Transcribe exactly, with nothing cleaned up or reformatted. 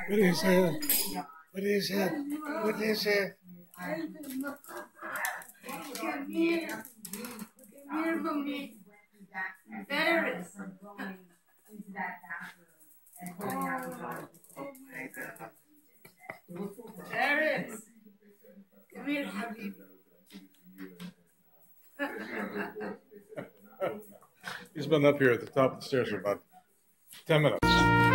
What is it? What is it? What is it? Come here. Come here for me. There is. There is. Come here, Habibi. He's been up here at the top of the stairs for about ten minutes.